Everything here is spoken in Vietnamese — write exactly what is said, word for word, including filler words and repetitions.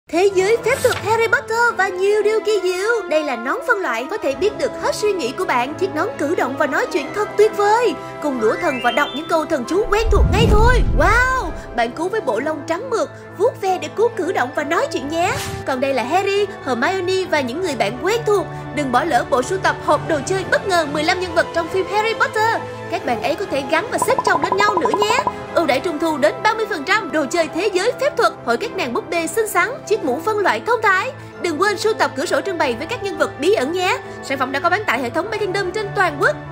Thế giới phép thuật Harry Potter và nhiều điều kỳ diệu. Đây là nón phân loại có thể biết được hết suy nghĩ của bạn. Chiếc nón cử động và nói chuyện thật tuyệt vời. Cùng đũa thần và đọc những câu thần chú quen thuộc ngay thôi. Wow, bạn cứu với bộ lông trắng mượt, vuốt ve để cứu cử động và nói chuyện nhé. Còn đây là Harry, Hermione và những người bạn quen thuộc. Đừng bỏ lỡ bộ sưu tập hộp đồ chơi bất ngờ mười lăm nhân vật trong phim Harry Potter. Các bạn ấy có thể gắn và xếp chồng lên nhau nữa nhé. Ưu đãi trung thu đến ba mươi phần trăm, đồ chơi thế giới phép thuật, hội các nàng búp bê xinh xắn, chiếc mũ phân loại thông thái. Đừng quên sưu tập cửa sổ trưng bày với các nhân vật bí ẩn nhé. Sản phẩm đã có bán tại hệ thống Bay Kingdom trên toàn quốc.